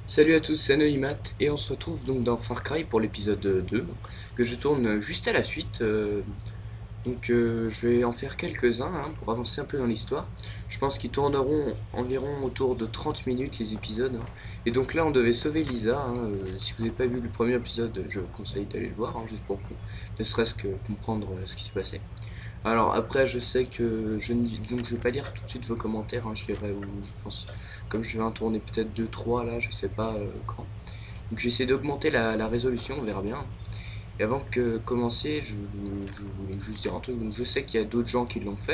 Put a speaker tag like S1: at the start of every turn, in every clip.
S1: Salut à tous, c'est Neuimat et on se retrouve donc dans Far Cry pour l'épisode 2 que je tourne juste à la suite. Je vais en faire quelques-uns pour avancer un peu dans l'histoire. Je pense qu'ils tourneront environ autour de 30 minutes les épisodes. Et donc là on devait sauver Lisa. Si vous n'avez pas vu le premier épisode, je vous conseille d'aller le voir juste pour ne serait-ce que comprendre ce qui s'est passé. Alors après je sais que je vais pas lire tout de suite vos commentaires, je verrai où je pense, comme je vais en tourner peut-être 2-3 là, je sais pas quand. Donc j'essaie d'augmenter la résolution, on verra bien. Et avant que commencer, je voulais juste dire un truc, donc je sais qu'il y a d'autres gens qui l'ont fait,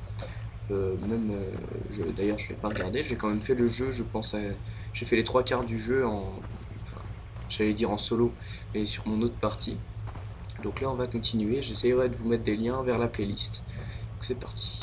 S1: d'ailleurs je vais pas regarder, j'ai quand même fait le jeu, j'ai fait les 3/4 du jeu enfin, j'allais dire en solo, mais sur mon autre partie. Donc là on va continuer, j'essaierai de vous mettre des liens vers la playlist. Donc c'est parti.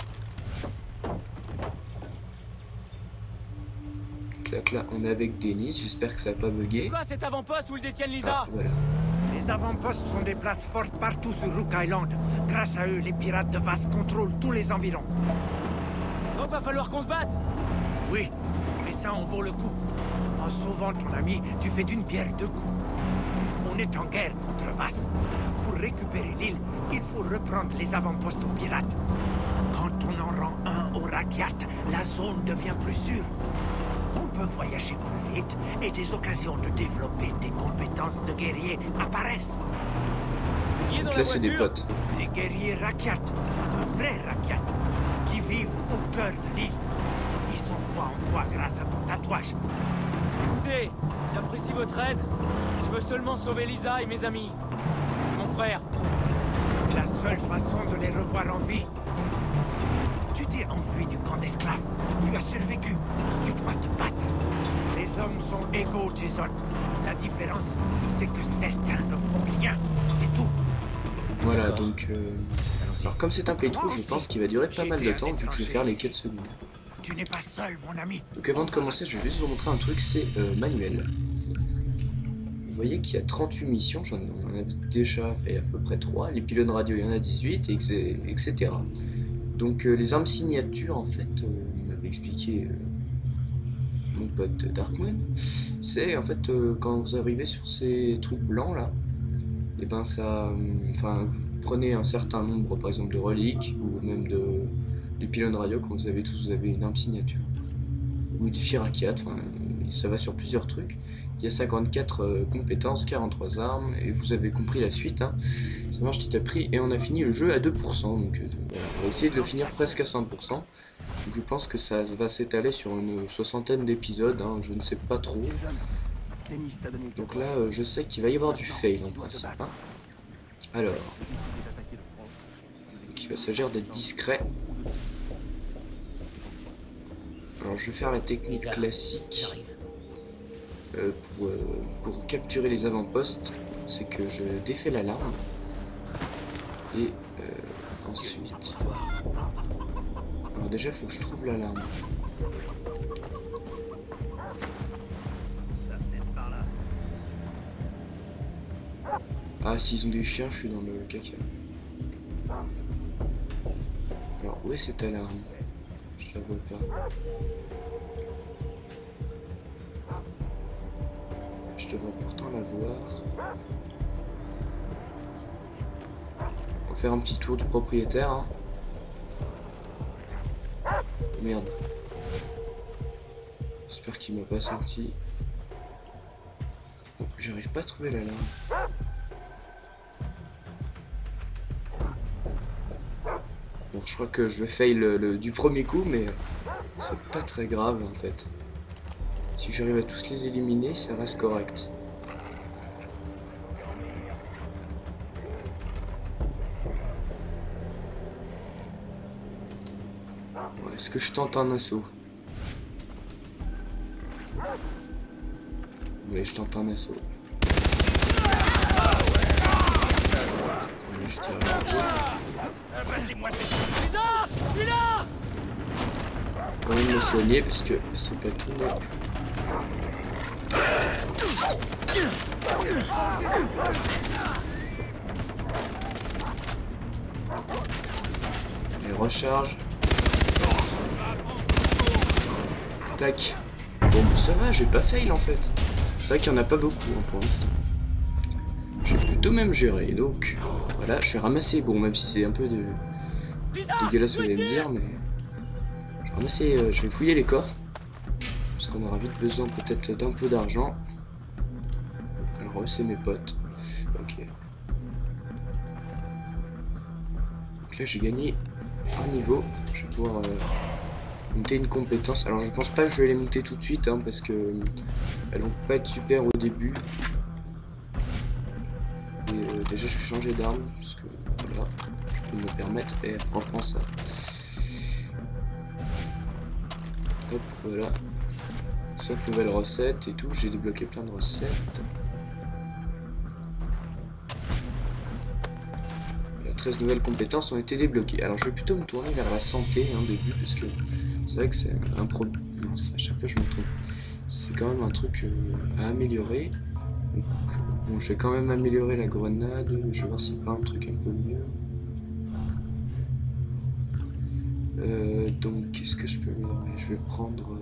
S1: Donc là on est avec Denis, j'espère que ça va pas bugger.
S2: Quoi cet avant-poste où ils détiennent Lisa?
S1: Voilà.
S3: Les avant-postes sont des places fortes partout sur Rook Island. Grâce à eux, les pirates de Vass contrôlent tous les environs.
S2: Donc va falloir qu'on se batte.
S3: Oui, mais ça en vaut le coup. En sauvant ton ami, tu fais d'une pierre deux coups. On est en guerre contre Vass. Pour récupérer l'île, il faut reprendre les avant-postes aux pirates. Quand on en rend un au Rakyat, la zone devient plus sûre. On peut voyager plus vite et des occasions de développer des compétences de guerrier apparaissent.
S2: Qui est dans
S1: Donc
S2: la
S1: là c'est des
S2: voiture?
S1: potes.
S3: Des guerriers Rakyat, de vrais Rakyat, qui vivent au cœur de l'île. Ils sont foi en toi grâce à ton tatouage.
S2: Écoutez, j'apprécie votre aide. Je veux seulement sauver Lisa et mes amis. Mon frère.
S3: C'est la seule façon de les revoir en vie. Tu t'es enfui du camp d'esclaves. Tu as survécu. Tu dois te battre. Les hommes sont égaux, Jason. La différence, c'est que certains ne font rien. C'est tout.
S1: Voilà, donc alors comme c'est un playthrough, je pense qu'il va durer pas mal de temps vu que je vais faire les quêtes secondaires.
S3: Tu n'es pas seul, mon ami.
S1: Donc avant de commencer, je vais juste vous montrer un truc, c'est manuel. Vous voyez qu'il y a 38 missions, j'en ai déjà fait à peu près 3, les pylônes radio il y en a 18, etc. Donc les armes signatures, en fait, m'avait expliqué mon pote Darkmoon, c'est en fait quand vous arrivez sur ces trucs blancs là, et ben ça, vous prenez un certain nombre par exemple de reliques ou même de pylônes radio, quand vous avez tous, vous avez une arme signature ou du Firakiat, ça va sur plusieurs trucs. Il y a 54 compétences, 43 armes, et vous avez compris la suite, ça marche petit à petit, et on a fini le jeu à 2%, donc on va essayer de le finir presque à 100%. Donc je pense que ça va s'étaler sur une 60aine d'épisodes, je ne sais pas trop. Donc là, je sais qu'il va y avoir du fail en principe. Alors, donc il va s'agir d'être discret. Alors je vais faire la technique classique pour capturer les avant-postes, c'est que je défais l'alarme et ensuite, alors déjà il faut que je trouve l'alarme. Ah, s'ils ont des chiens, je suis dans le caca. Alors où est cette alarme? Je la vois pas. Je devrais pourtant la voir. On va faire un petit tour du propriétaire. Merde. J'espère qu'il m'a pas senti. Bon, j'arrive pas à trouver l'alarme. Bon, je crois que je vais fail du premier coup, mais c'est pas très grave en fait. Si j'arrive à tous les éliminer, ça reste correct. Bon, est-ce que je tente un assaut? Oui, je tente un assaut. Oui, je tire à côté.
S2: Lisa!
S1: Quand même me soigner parce que c'est pas tout net. Les recharges. Tac. Bon, ça va, j'ai pas fail en fait. C'est vrai qu'il n'y en a pas beaucoup hein, pour l'instant. J'ai plutôt même géré, donc voilà, je vais ramasser, bon même si c'est un peu dégueulasse vous allez me dire, mais je vais ramasser, je vais fouiller les corps, parce qu'on aura vite besoin peut-être d'un peu d'argent. Alors c'est mes potes, ok. Donc là j'ai gagné un niveau, je vais pouvoir monter une compétence. Alors je pense pas que je vais les monter tout de suite, hein, parce que elles vont pas être super au début. Et déjà je vais changer d'arme parce que voilà, je peux me permettre. Et reprends ça. Hop, voilà. 5 nouvelles recettes et tout. J'ai débloqué plein de recettes. Et 13 nouvelles compétences ont été débloquées. Alors je vais plutôt me tourner vers la santé au début parce que c'est vrai que c'est un problème. À chaque fois je me trompe. C'est quand même un truc à améliorer. Donc, bon, je vais quand même améliorer la grenade. Je vais voir s'il n'y a pas un truc un peu mieux. Donc, qu'est-ce que je peux améliorer? Je vais prendre...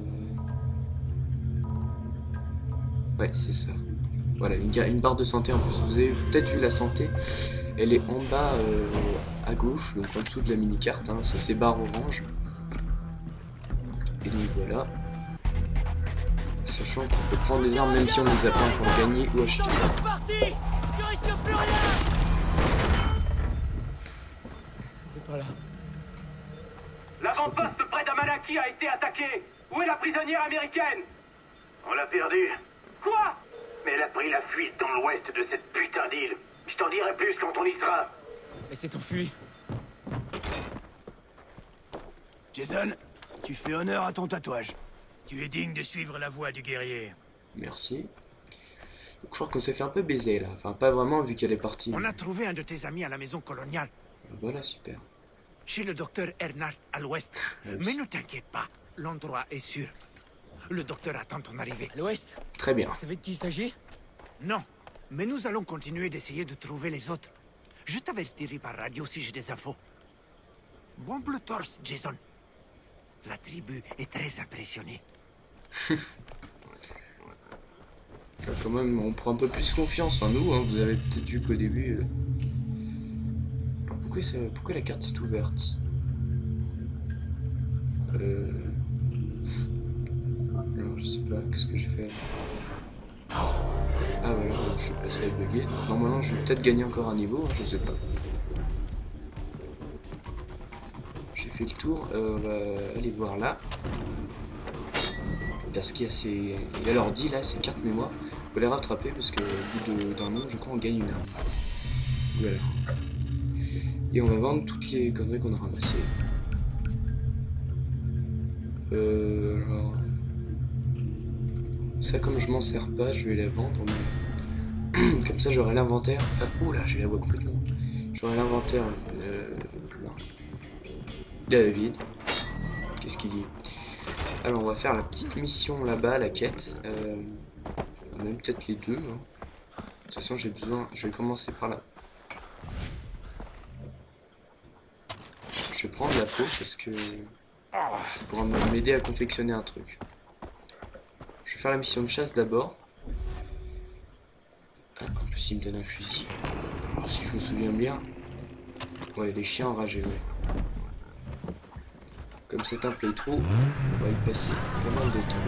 S1: Ouais, c'est ça. Voilà, une barre de santé en plus. Vous avez peut-être vu la santé. Elle est en bas à gauche, donc en dessous de la mini-carte. Hein. Ça, c'est barre orange. Et donc, voilà. Sachant qu'on peut prendre des armes même si on ne les a pas encore gagnées ou achetées.
S3: L'avant-poste près d'Amalaki a été attaqué. Où est la prisonnière américaine? On l'a perdue. Quoi? Mais elle a pris la fuite dans l'ouest de cette putain d'île. Je t'en dirai plus quand on y sera.
S2: Et c'est enfui.
S3: Jason, tu fais honneur à ton tatouage. Tu es digne de suivre la voie du guerrier.
S1: Merci. Donc, je crois qu'on s'est fait un peu baiser là. Enfin, pas vraiment vu qu'elle est partie.
S3: On a trouvé un de tes amis à la maison coloniale.
S1: Voilà, super.
S3: Chez le docteur Ernard à l'ouest.
S1: Oui.
S3: Mais ne t'inquiète pas, l'endroit est sûr. Le docteur attend ton arrivée.
S2: À l'ouest?
S1: Très bien.
S2: Vous savez de qui il s'agit?
S3: Non, mais nous allons continuer d'essayer de trouver les autres. Je t'avertirai par radio si j'ai des infos. Bon bleu torse, Jason. La tribu est très impressionnée.
S1: Quand même, on prend un peu plus confiance en nous. Hein. Vous avez peut-être vu qu'au début... Pourquoi la carte est ouverte? Alors, je sais pas, qu'est-ce que j'ai fait? Ah voilà, je sais pas, ça a bugué. Normalement, je vais peut-être gagner encore un niveau, je sais pas. J'ai fait le tour, on va aller voir là. Parce qu'il y a ces... Il y a l'ordi là, ces cartes mémoire. On va les rattraper parce que au bout d'un an, je crois, on gagne une arme. Voilà. Et on va vendre toutes les conneries qu'on a ramassées. Alors... Ça, comme je m'en sers pas, je vais la vendre. Mais... comme ça, j'aurai l'inventaire. Ah, oula, j'ai la voix complètement. J'aurai l'inventaire vide. Qu'est-ce qu'il dit? Alors, on va faire la petite mission là-bas, la quête. Même peut-être les deux. Hein. De toute façon, j'ai besoin. Je vais commencer par là. Je vais prendre la peau parce que ça pourra m'aider à confectionner un truc. Je vais faire la mission de chasse d'abord. Ah, en plus, il me donne un fusil. Alors, si je me souviens bien. Ouais, les chiens enragés, ouais. Comme c'est un playthrough, on va y passer pas mal de temps.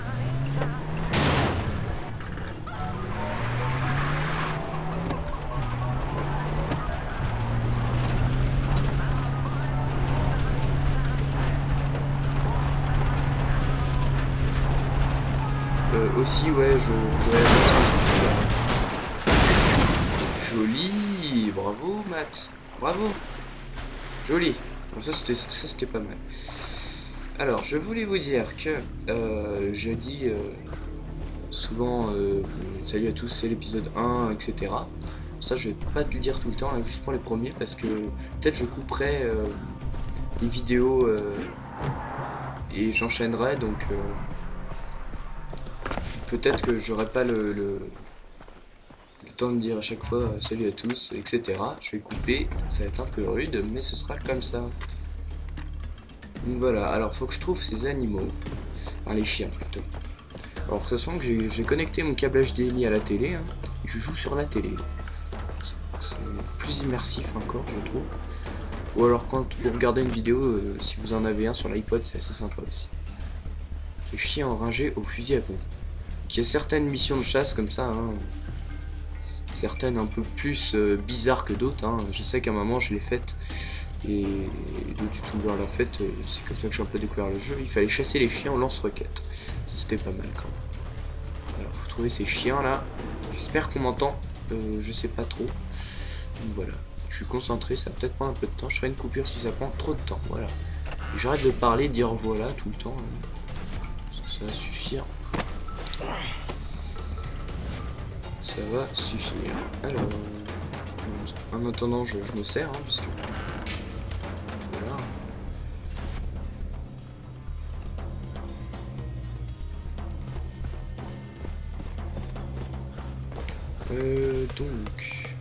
S1: Aussi, ouais, je voudrais mettre un truc. Joli, bravo Matt, bravo, joli. Bon, ça c'était pas mal. Alors, je voulais vous dire que je dis souvent salut à tous, c'est l'épisode 1, etc. Ça, je vais pas te le dire tout le temps, hein, juste pour les premiers, parce que peut-être je couperai les vidéos et j'enchaînerai, donc peut-être que j'aurai pas le temps de dire à chaque fois salut à tous, etc. Je vais couper, ça va être un peu rude, mais ce sera comme ça. Donc voilà, alors faut que je trouve ces animaux, enfin les chiens plutôt. Alors sachant que j'ai connecté mon câble HDMI à la télé, hein, je joue sur la télé. C'est plus immersif encore, je trouve. Ou alors quand vous regardez une vidéo, si vous en avez un sur l'iPod, c'est assez sympa aussi. Les chiens enragés au fusil à pompe. Il y a certaines missions de chasse comme ça, hein, certaines un peu plus bizarres que d'autres. Hein. Je sais qu'à un moment je l'ai faite et d'autres youtubeurs l'ont faite. C'est comme ça que j'ai un peu découvert le jeu. Il fallait chasser les chiens en lance-roquettes. Ça c'était pas mal quand même. Alors faut trouver ces chiens là. J'espère qu'on m'entend. Je sais pas trop. Donc voilà. Je suis concentré, ça va peut-être prendre un peu de temps. Je ferai une coupure si ça prend trop de temps. Voilà. J'arrête de parler, de dire voilà tout le temps. Ça va suffire. Ça va suffire. Alors, en attendant, je me sers, hein, parce que voilà. Donc,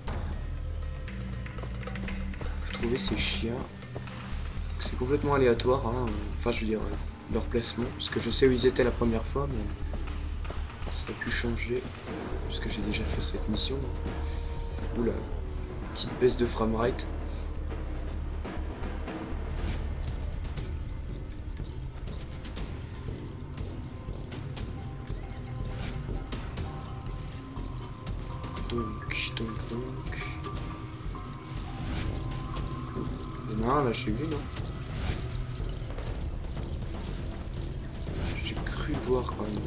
S1: faut trouver ces chiens. C'est complètement aléatoire, hein. Enfin, je veux dire leur placement, parce que je sais où ils étaient la première fois, mais ça a pu changer, puisque j'ai déjà fait cette mission. Oula, petite baisse de framerate. Donc. Il y en a un là, j'ai vu, non? J'ai cru voir quand même.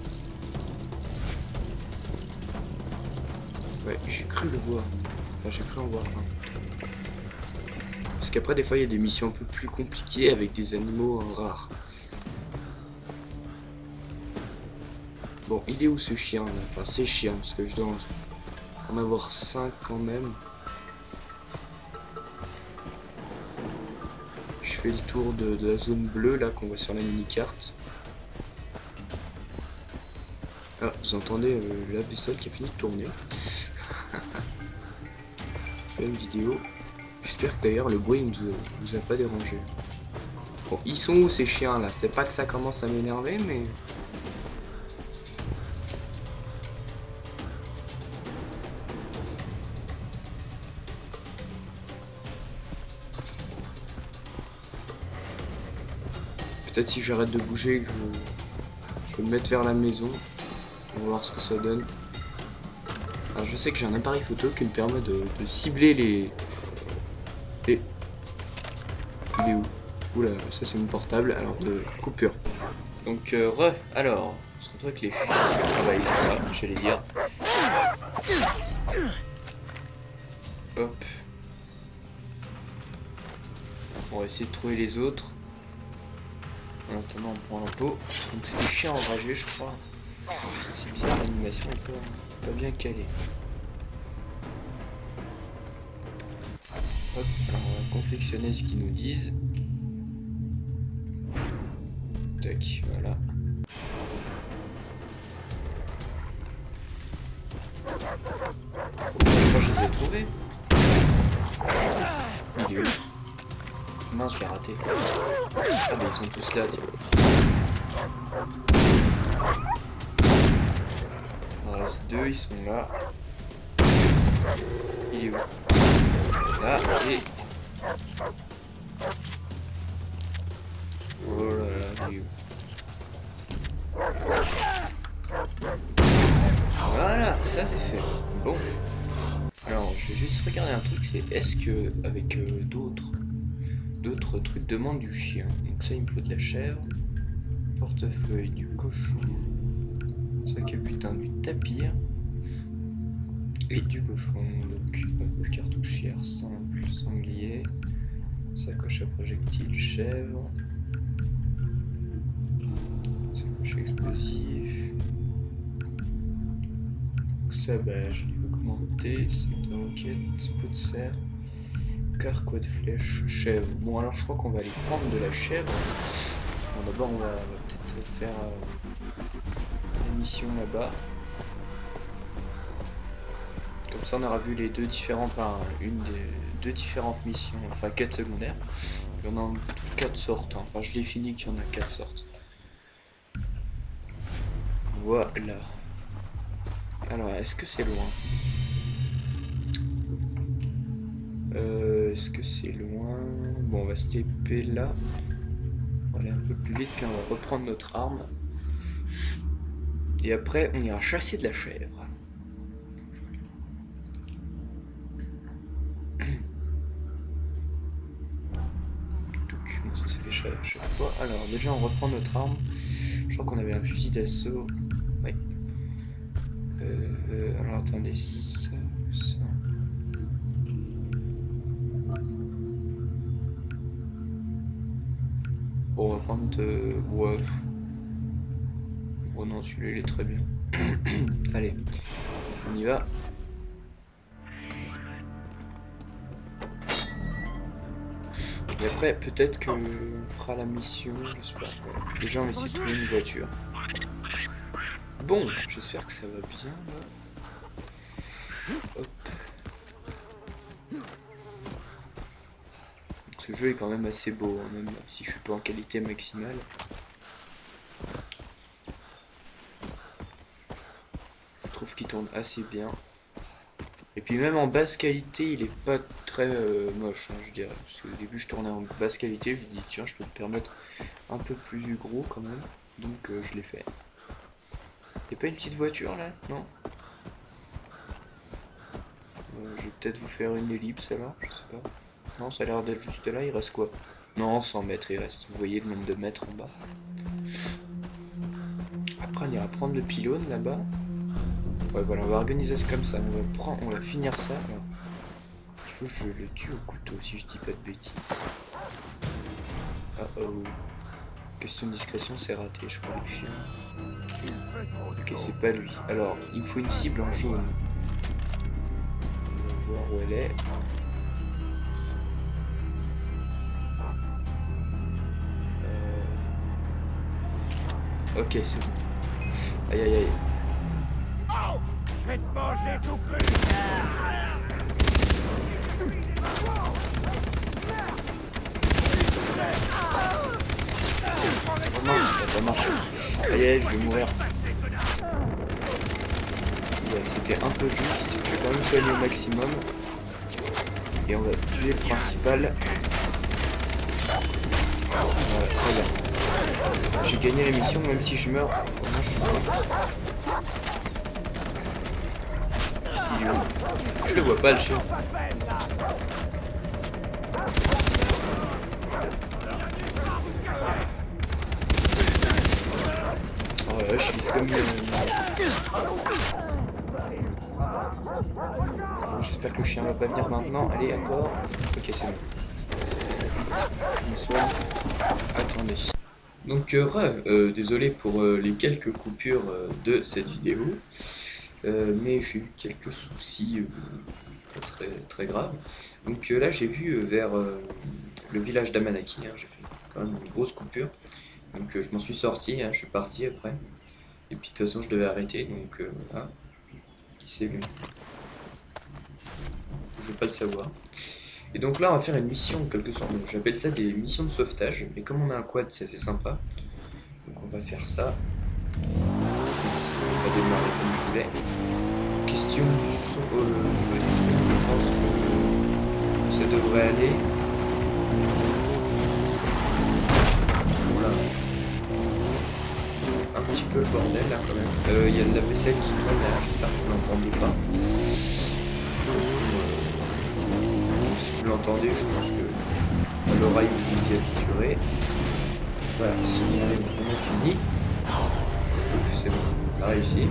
S1: Ouais, j'ai cru le voir. Enfin, j'ai cru en voir un. Parce qu'après, des fois, il y a des missions un peu plus compliquées avec des animaux rares. Bon, il est où ce chien là? Enfin, ces chiens, parce que je dois en avoir 5 quand même. Je fais le tour de la zone bleue là qu'on voit sur la mini-carte. Ah, vous entendez la vaisselle qui a fini de tourner. Une vidéo. J'espère que d'ailleurs le bruit ne vous a pas dérangé. Bon, ils sont où ces chiens là? C'est pas que ça commence à m'énerver, mais... Peut-être si j'arrête de bouger, que je vais me mettre vers la maison. On va voir ce que ça donne. Alors je sais que j'ai un appareil photo qui me permet de cibler les... Il est où? Oula, ça c'est mon portable, alors de coupure. Donc alors, on se retrouve avec les chiens. Ah bah ils sont là, j'allais dire. Hop. On va essayer de trouver les autres. En attendant, on prend un pot. Donc c'est des chiens enragés, je crois. C'est bizarre, l'animation est pas bien calée. Hop, alors on va confectionner ce qu'ils nous disent. Tac, voilà. Oh, je crois que je les ai trouvés. Il est où? Mince, je l'ai raté. Ah bah ils sont tous là, tiens. Il en reste 2, ils sont là. Il est où? Là, et... Oh là là, il est où? Voilà, ça c'est fait. Bon. Alors, je vais juste regarder un truc, c'est est-ce que avec d'autres trucs demandent du chien. Donc ça, il me faut de la chèvre, portefeuille, du cochon, sac à butin, du tapir et du cochon. Donc hop, cartouchière simple, sanglier, sacoche à projectiles, chèvre, sacoche explosif, sabage, niveau augmenté, sac de roquette, pot de serre, carquois de flèche, chèvre. Bon alors je crois qu'on va aller prendre de la chèvre. Bon, d'abord on va peut-être faire la mission là-bas. Comme ça on aura vu les deux différentes, enfin une des deux différentes missions, enfin 4 secondaires. Il y en a en tout 4 sortes, hein. Enfin je l'ai fini qu'il y en a 4 sortes. Voilà. Alors, est-ce que c'est loin? Est-ce que c'est loin? Bon, on va se taper là. On va aller un peu plus vite, puis on va reprendre notre arme. Et après, on ira chasser de la chèvre. Donc, ça s'est fait chaque fois. Alors, déjà, on reprend notre arme. Je crois qu'on avait un fusil d'assaut. Oui. Alors, attendez, ça. Bon, on va prendre ouais. Oh non, celui-là il est très bien. Allez, on y va. Et après, peut-être que on fera la mission, j'espère. Ouais. Déjà, on va essayer de trouver une voiture. Bon, j'espère que ça va bien là. Hop. Ce jeu est quand même assez beau, hein, même si je suis pas en qualité maximale. Je trouve qu'il tourne assez bien. Et puis même en basse qualité, il est pas très moche, hein, je dirais. Parce qu'au début, je tournais en basse qualité, je me dis tiens, je peux me permettre un peu plus gros quand même. Donc je l'ai fait. Y'a pas une petite voiture là? Non? Je vais peut-être vous faire une ellipse alors, je sais pas. Non, ça a l'air d'être juste là, il reste quoi? Non, 100 mètres il reste, vous voyez le nombre de mètres en bas. Après on ira prendre le pylône là-bas. Ouais voilà, on va organiser ça comme ça, on va finir ça. Alors, il faut que je le tue au couteau si je dis pas de bêtises. Ah oh. Question de discrétion, c'est raté, je crois, le chien. Ok, c'est pas lui. Alors, il me faut une cible en jaune. On va voir où elle est. Ok, c'est bon. Aïe aïe aïe.
S3: Oh, je vais te manger tout cru.
S1: Oh mince, ça n'a pas marché. Aïe aïe, je vais mourir. Ouais, c'était un peu juste. Je vais quand même soigner au maximum. Et on va tuer le principal. Voilà, très bien. J'ai gagné la mission, même si je meurs. Au moins, je suis mort. Il est où? Je le vois pas, le chien. Oh là là, je vise comme... Bon, j'espère que le chien va pas venir maintenant. Allez, accord. Ok, c'est bon. Je me soigne. Attendez. Donc, désolé pour les quelques coupures de cette vidéo. Mais j'ai eu quelques soucis pas très graves. Donc là, j'ai vu vers le village d'Amanaki. Hein, j'ai fait quand même une grosse coupure. Donc je m'en suis sorti, hein, je suis parti après. Et puis de toute façon, je devais arrêter. Donc voilà. Qui c'est lui? Je veux pas le savoir. Et donc là, on va faire une mission en quelque sorte. J'appelle ça des missions de sauvetage. Mais comme on a un quad, c'est assez sympa. Donc on va faire ça. On va démarrer comme je voulais. Question du son, je pense que ça devrait aller. Voilà. C'est un petit peu le bordel là quand même. Il y a de la vaisselle qui tourne là, j'espère que vous l'entendez pas. Attention, si vous l'entendez, je pense que à l'oreille vous vous y habituerez. Voilà, si on y arrive, on a fini. C'est bon, on a réussi.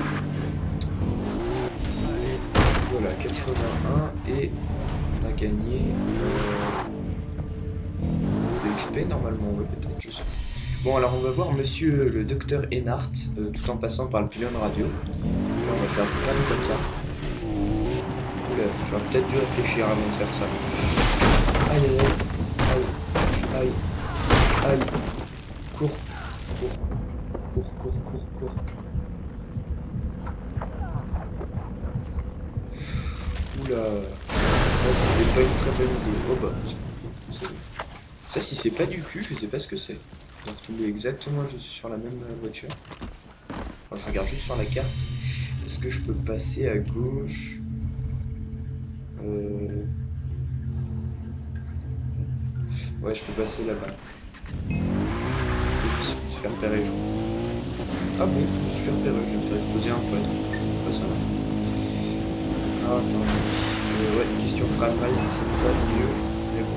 S1: Voilà, 81 et on a gagné de l'XP normalement, ouais, peut-être, je sais. Bon, alors on va voir monsieur le docteur Enhart tout en passant par le pylône radio. Là, on va faire du pain de j'aurais peut-être dû réfléchir avant de faire ça. Aïe aïe aïe aïe aïe aïe. Cours. Oula, ça c'était pas une très bonne idée. Oh bah, ça si c'est pas du cul, je sais pas ce que c'est. On va retomber exactement juste sur la même voiture. Enfin, je regarde juste sur la carte. Est-ce que je peux passer à gauche? Ouais, je peux passer là-bas. Oups, je me suis fait repérer, je crois. Ah bon, je me suis fait repérer, je vais me faire exploser un peu. Je ferai ça là. Ah, attends. Ouais, question framerate, c'est pas mieux. Mais bon.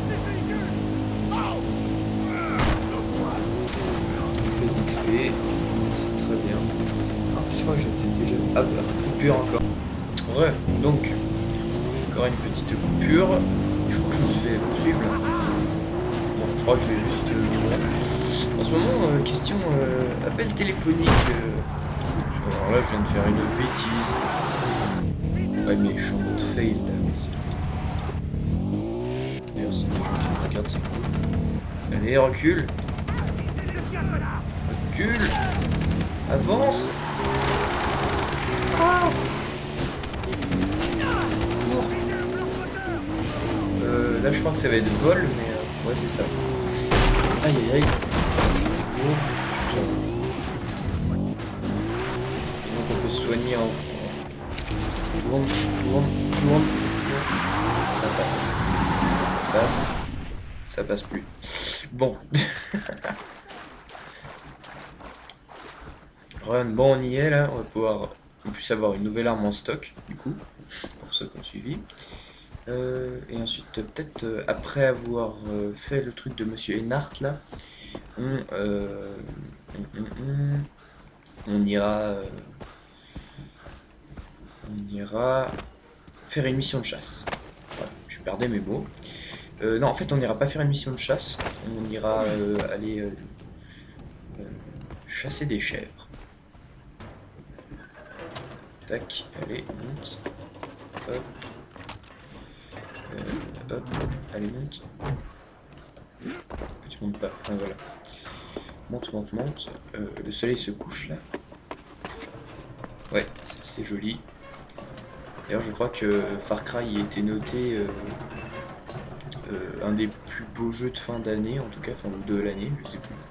S1: On fait d'XP, c'est très bien. Ah, je crois que j'étais déjà. Ah bah, coupure encore. Ouais, donc, encore une petite coupure. Je crois que je me suis fait poursuivre là. Bon, je crois que je vais juste mourir. En ce moment, question appel téléphonique. Alors là, je viens de faire une bêtise. Ouais, mais je suis en mode fail là. D'ailleurs, c'est des gens qui me regardent, c'est cool. Allez, recule. Recule. Avance. Ah. Cours. Là, je crois que ça va être vol, mais ouais, c'est ça. Aïe aïe aïe. Oh putain. Donc on peut se soigner en. Tourne. Ça passe. Ça passe plus. Bon. Bon, on y est là. On va pouvoir en plus avoir une nouvelle arme en stock, du coup, pour ceux qui ont suivi. Et ensuite, peut-être après avoir fait le truc de Monsieur Enhart là, on ira faire une mission de chasse. Voilà, je perdais mes mots. Non, en fait, on n'ira pas faire une mission de chasse. On ira aller chasser des chèvres. Tac, allez, monte. Hop. Hop, allez, monte. Tu montes pas, ah, voilà. Monte. Le soleil se couche là. Ouais, c'est joli. D'ailleurs, je crois que Far Cry a été noté un des plus beaux jeux de fin d'année, en tout cas, enfin de l'année, je sais plus.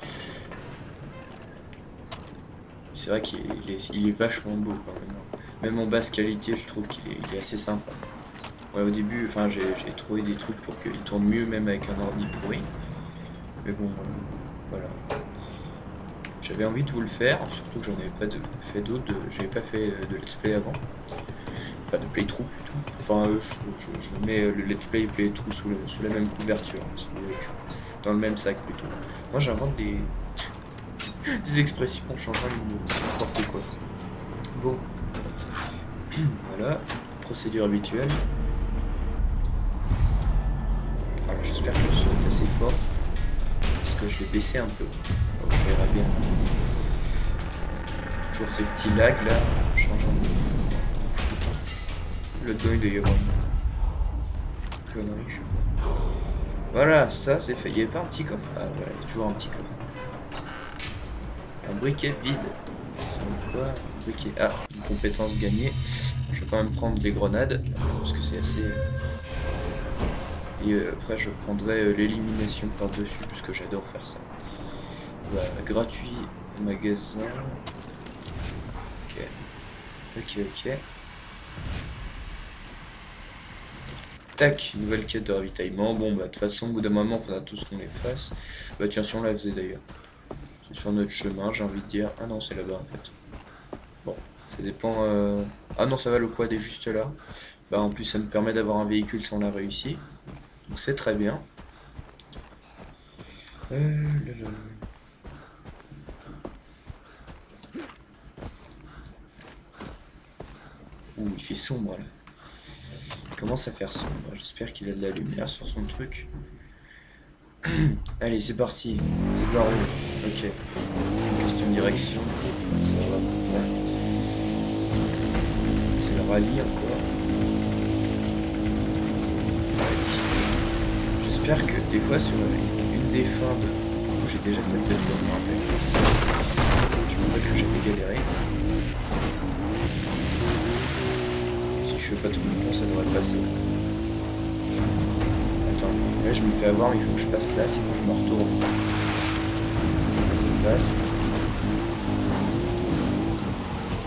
S1: C'est vrai qu'il est vachement beau quand même. Même en basse qualité, je trouve qu'il est assez sympa. Ouais, au début, enfin, j'ai trouvé des trucs pour qu'il tourne mieux, même avec un ordi pourri. Mais bon, voilà. J'avais envie de vous le faire, surtout que j'en avais pas fait d'autres. J'avais pas fait de let's play avant. Enfin, de playthrough plutôt. Enfin, je mets le let's play et playthrough sous la même couverture. Dans le même sac plutôt. Moi, j'invente des expressions en changeant les mots. C'est n'importe quoi. Bon. Voilà. Procédure habituelle. Alors, j'espère que le son est assez fort. Parce que je l'ai baissé un peu. Alors, je verrai bien. Toujours ces petits lags là. Changeant de foutant. Là-dedans, il doit y avoir une connerie, je sais pas. Voilà, ça c'est fait. Il n'y avait pas un petit coffre? Ah voilà, il y a toujours un petit coffre. Un briquet vide. Ça semble quoi? Un briquet. Ah, une compétence gagnée. Je vais quand même prendre les grenades. Parce que c'est assez. Et après, je prendrai l'élimination par-dessus. Parce que j'adore faire ça. Voilà, gratuit magasin. Ok. Tac, nouvelle quête de ravitaillement. Bon, bah, de toute façon, au bout d'un moment, il faudra tous qu'on les fasse. Bah, tiens, si on la faisait d'ailleurs. C'est sur notre chemin, j'ai envie de dire. Ah non, c'est là-bas en fait. Bon, ça dépend. Ah non, ça va, le quad est juste là. Bah, en plus, ça me permet d'avoir un véhicule si on l'a réussi. Donc, c'est très bien. Ouh, il fait sombre là. Il commence à faire sombre. J'espère qu'il a de la lumière sur son truc. Allez, c'est parti. C'est par où? Ok. Question de direction. Ça va à peu près. C'est le rallye encore. J'espère que des fois sur une des fins de... J'ai déjà fait cette fois, je me rappelle. Je me rappelle que j'avais galéré. Si je fais pas tout le con, ça devrait passer. Attends, là je me fais avoir, mais il faut que je passe là, sinon je me retourne. Là ça passe.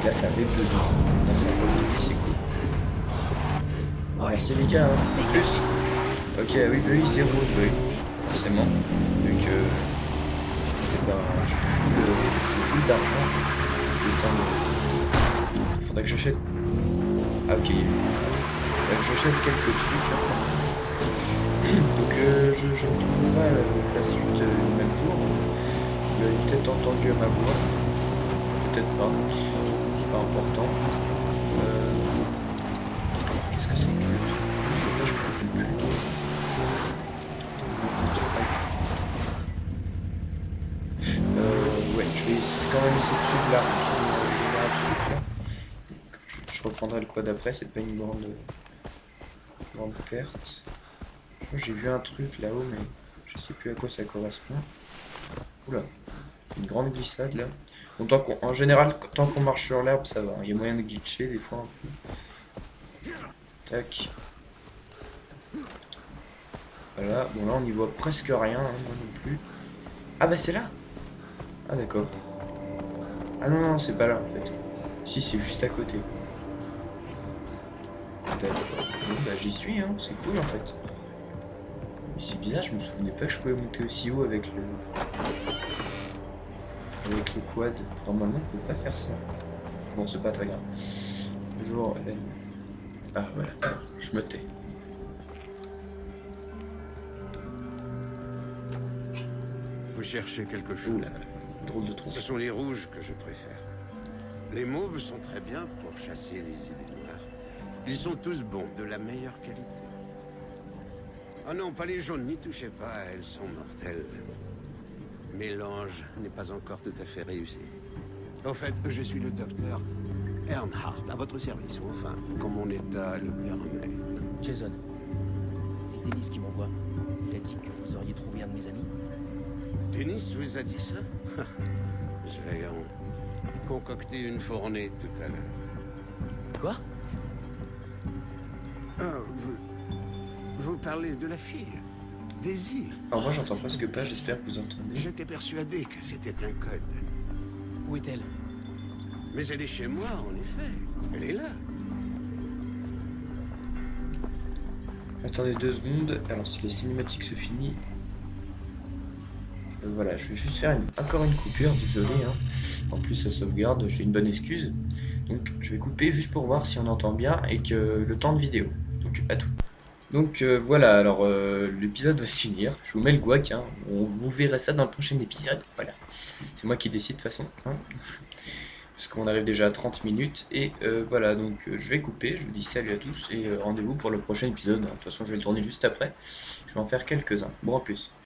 S1: là ça rip dedans. Là ça rip, c'est cool. Ouais, merci les gars, hein. En plus. Ok, oui, bah oui, 0, oui, forcément. Donc, ben, je suis full d'argent en fait. J'ai le temps de... Faudrait que j'achète. Ah, ok. Faudrait que j'achète quelques trucs. Hein. Donc, je ne trouve pas la suite le même jour. Vous l'avez peut-être entendu à ma voix. Peut-être pas. C'est pas important. Alors, qu'est-ce que c'est que le truc? Je me rappelle plus. Ouais, je vais quand même essayer de suivre la route. Il y a un truc là. Je reprendrai le quad après, c'est pas une grande perte. J'ai vu un truc là-haut, mais je sais plus à quoi ça correspond. Oula, c'est une grande glissade là. Donc, en général, tant qu'on marche sur l'herbe, ça va. Il y a moyen de glitcher des fois un peu. Tac. Voilà, bon là on y voit presque rien, hein, moi non plus. Ah bah c'est là. Ah d'accord. Ah non, non, c'est pas là en fait. Si, c'est juste à côté. D'accord. Bon bah j'y suis, hein, c'est cool en fait. Mais c'est bizarre, je me souvenais pas que je pouvais monter aussi haut avec le quad. Normalement on peut pas faire ça. Bon, c'est pas très grave. Toujours... Ah voilà, alors, je me tais.
S4: Vous cherchez quelque chose?
S1: Oula, drôle de trou.
S4: Ce sont les rouges que je préfère. Les mauves sont très bien pour chasser les idées noires. Ils sont tous bons, de la meilleure qualité. Ah non, pas les jaunes, n'y touchez pas, elles sont mortelles. Mélange n'est pas encore tout à fait réussi. Au fait, je suis le docteur Earnhardt, à votre service, ou enfin, quand mon état le permet.
S5: Jason, c'est Dennis qui m'envoie. Il a dit que vous auriez trouvé un de mes amis.
S4: Dennis vous a dit ça? Je vais en concocter une fournée tout à l'heure.
S5: Quoi?
S4: Ah, vous parlez de la fille, Daisy.
S1: Alors moi j'entends presque pas, j'espère que vous entendez.
S4: J'étais persuadé que c'était un code.
S5: Où est-elle?
S4: Mais elle est chez moi, en effet. Elle est là.
S1: Attendez 2 secondes, alors si les cinématiques se finissent... voilà, je vais juste faire encore une coupure, désolé, hein. En plus ça sauvegarde, j'ai une bonne excuse. Donc je vais couper juste pour voir si on entend bien et que le temps de vidéo. Donc à tout. Donc voilà, alors l'épisode va se finir. Je vous mets le guac, hein. Vous verrez ça dans le prochain épisode. Voilà, c'est moi qui décide de toute façon, hein. Parce qu'on arrive déjà à 30 minutes. Et voilà, donc je vais couper. Je vous dis salut à tous et rendez-vous pour le prochain épisode. De toute façon, je vais le tourner juste après. Je vais en faire quelques-uns. Bon, en plus.